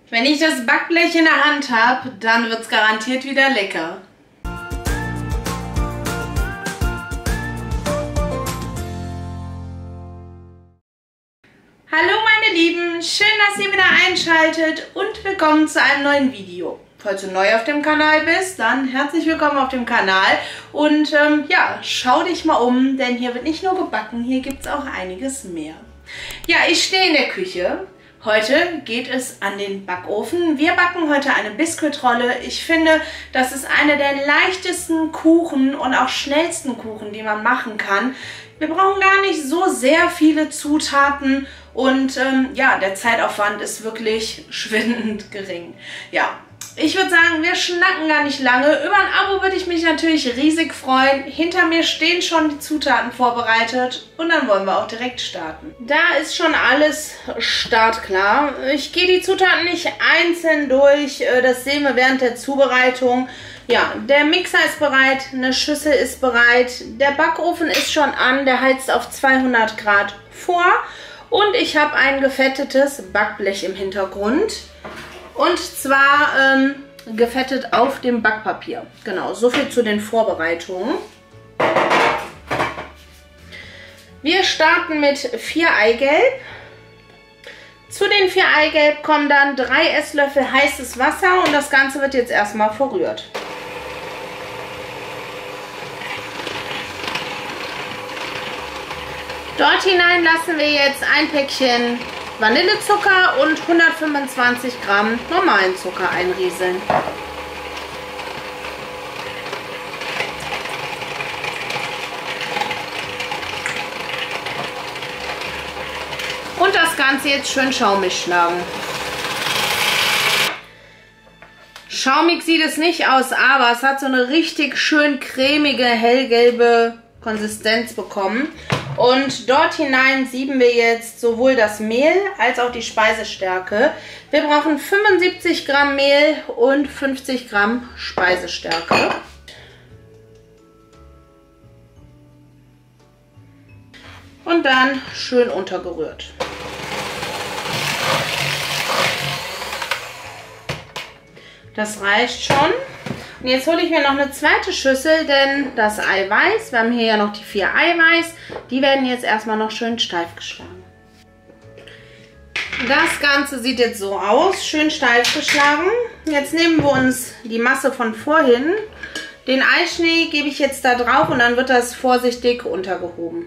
Wenn ich das Backblech in der Hand habe, dann wird es garantiert wieder lecker. Hallo meine Lieben, schön, dass ihr wieder einschaltet und willkommen zu einem neuen Video. Falls du neu auf dem Kanal bist, dann herzlich willkommen auf dem Kanal und ja, schau dich mal um, denn hier wird nicht nur gebacken, hier gibt es auch einiges mehr. Ja, ich stehe in der Küche. Heute geht es an den Backofen. Wir backen heute eine Biskuitrolle. Ich finde, das ist einer der leichtesten Kuchen und auch schnellsten Kuchen, die man machen kann. Wir brauchen gar nicht so sehr viele Zutaten und ja, der Zeitaufwand ist wirklich schwindend gering. Ja, ich würde sagen, wir schnacken gar nicht lange. Über ein Abo würde ich mich natürlich riesig freuen. Hinter mir stehen schon die Zutaten vorbereitet und dann wollen wir auch direkt starten. Da ist schon alles startklar. Ich gehe die Zutaten nicht einzeln durch, das sehen wir während der Zubereitung. Ja, der Mixer ist bereit, eine Schüssel ist bereit, der Backofen ist schon an, der heizt auf 200 Grad vor und ich habe ein gefettetes Backblech im Hintergrund. Und zwar gefettet auf dem Backpapier. Genau, so viel zu den Vorbereitungen. Wir starten mit 4 Eigelb. Zu den 4 Eigelb kommen dann 3 Esslöffel heißes Wasser und das Ganze wird jetzt erstmal verrührt. Dort hinein lassen wir jetzt ein Päckchen Vanillezucker und 125 Gramm normalen Zucker einrieseln. Und das Ganze jetzt schön schaumig schlagen. Schaumig sieht es nicht aus, aber es hat so eine richtig schön cremige, hellgelbe Konsistenz bekommen. Und dort hinein sieben wir jetzt sowohl das Mehl als auch die Speisestärke. Wir brauchen 75 Gramm Mehl und 50 Gramm Speisestärke. Und dann schön untergerührt. Das reicht schon. Und jetzt hole ich mir noch eine zweite Schüssel, denn das Eiweiß, wir haben hier ja noch die 4 Eiweiß, die werden jetzt erstmal noch schön steif geschlagen. Das Ganze sieht jetzt so aus, schön steif geschlagen. Jetzt nehmen wir uns die Masse von vorhin, den Eischnee gebe ich jetzt da drauf und dann wird das vorsichtig untergehoben.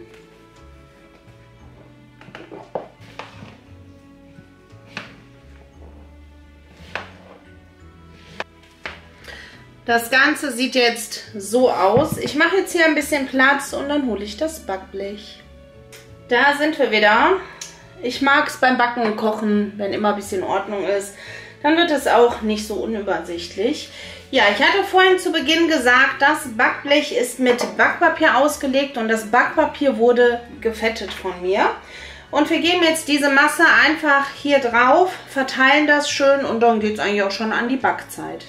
Das Ganze sieht jetzt so aus. Ich mache jetzt hier ein bisschen Platz und dann hole ich das Backblech. Da sind wir wieder. Ich mag es beim Backen und Kochen, wenn immer ein bisschen Ordnung ist. Dann wird es auch nicht so unübersichtlich. Ja, ich hatte vorhin zu Beginn gesagt, das Backblech ist mit Backpapier ausgelegt und das Backpapier wurde gefettet von mir. Und wir geben jetzt diese Masse einfach hier drauf, verteilen das schön und dann geht es eigentlich auch schon an die Backzeit.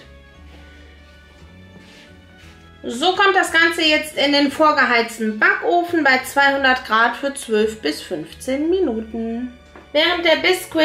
So kommt das Ganze jetzt in den vorgeheizten Backofen bei 200 Grad für 12 bis 15 Minuten. Während der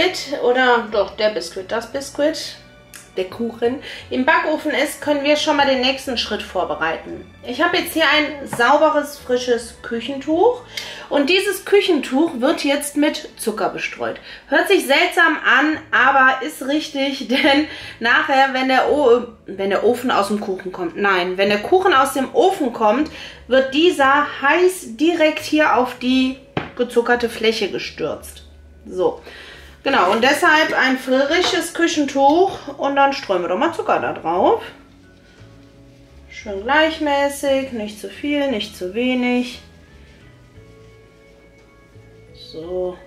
der Kuchen im Backofen ist, können wir schon mal den nächsten Schritt vorbereiten. Ich habe jetzt hier ein sauberes, frisches Küchentuch und dieses Küchentuch wird jetzt mit Zucker bestreut. Hört sich seltsam an, aber ist richtig, denn nachher, wenn der Ofen aus dem Kuchen kommt, nein, wenn der Kuchen aus dem Ofen kommt, wird dieser heiß direkt hier auf die gezuckerte Fläche gestürzt. So. Genau, und deshalb ein frisches Küchentuch und dann streuen wir doch mal Zucker da drauf. Schön gleichmäßig, nicht zu viel, nicht zu wenig. So.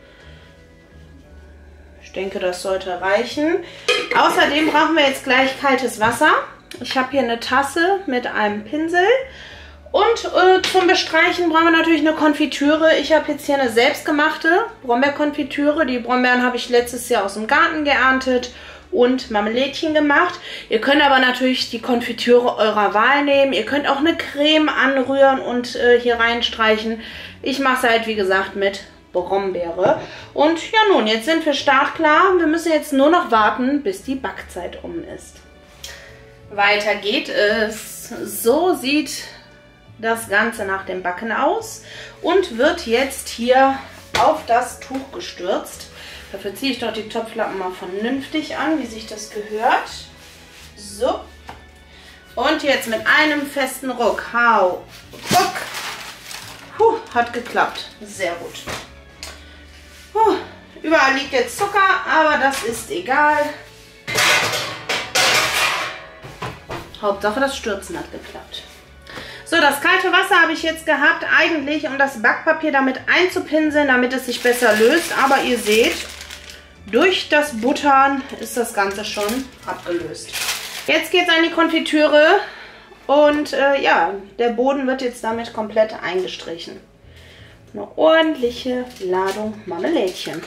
Ich denke, das sollte reichen. Außerdem brauchen wir jetzt gleich kaltes Wasser. Ich habe hier eine Tasse mit einem Pinsel. Und zum Bestreichen brauchen wir natürlich eine Konfitüre. Ich habe jetzt hier eine selbstgemachte Brombeerkonfitüre. Die Brombeeren habe ich letztes Jahr aus dem Garten geerntet und Marmelädchen gemacht. Ihr könnt aber natürlich die Konfitüre eurer Wahl nehmen. Ihr könnt auch eine Creme anrühren und hier reinstreichen. Ich mache es halt, wie gesagt, mit Brombeere. Und ja nun, jetzt sind wir startklar. Wir müssen jetzt nur noch warten, bis die Backzeit um ist. Weiter geht es. So sieht das Ganze nach dem Backen aus und wird jetzt hier auf das Tuch gestürzt. Dafür ziehe ich doch die Topflappen mal vernünftig an, wie sich das gehört. So. Und jetzt mit einem festen Ruck. Hau, ruck. Hat geklappt. Sehr gut. Überall liegt jetzt Zucker, aber das ist egal. Hauptsache das Stürzen hat geklappt. So, das kalte Wasser habe ich jetzt gehabt, eigentlich um das Backpapier damit einzupinseln, damit es sich besser löst. Aber ihr seht, durch das Buttern ist das Ganze schon abgelöst. Jetzt geht es an die Konfitüre und ja, der Boden wird jetzt damit komplett eingestrichen. Eine ordentliche Ladung Marmelädchen.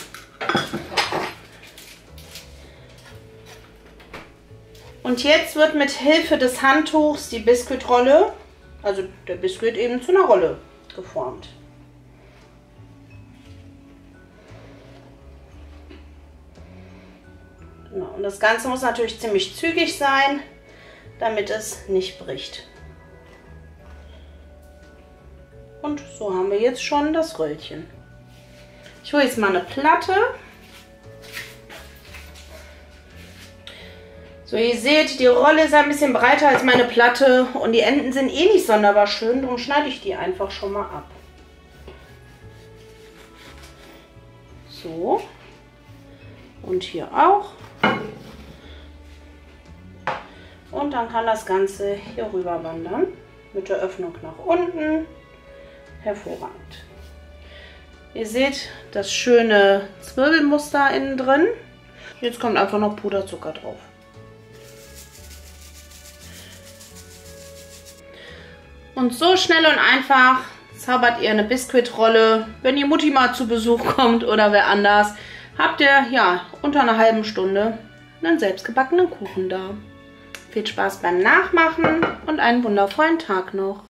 Und jetzt wird mit Hilfe des Handtuchs die Biskuitrolle, also der Biskuit eben zu einer Rolle geformt. Genau. Und das Ganze muss natürlich ziemlich zügig sein, damit es nicht bricht. Und so haben wir jetzt schon das Röllchen. Ich hole jetzt mal eine Platte. So, ihr seht, die Rolle ist ein bisschen breiter als meine Platte und die Enden sind eh nicht sonderbar schön, darum schneide ich die einfach schon mal ab. So. Und hier auch. Und dann kann das Ganze hier rüber wandern. Mit der Öffnung nach unten. Hervorragend. Ihr seht das schöne Zwirbelmuster innen drin. Jetzt kommt einfach noch Puderzucker drauf. Und so schnell und einfach zaubert ihr eine Biskuitrolle. Wenn die Mutti mal zu Besuch kommt oder wer anders, habt ihr ja unter einer halben Stunde einen selbstgebackenen Kuchen da. Viel Spaß beim Nachmachen und einen wundervollen Tag noch.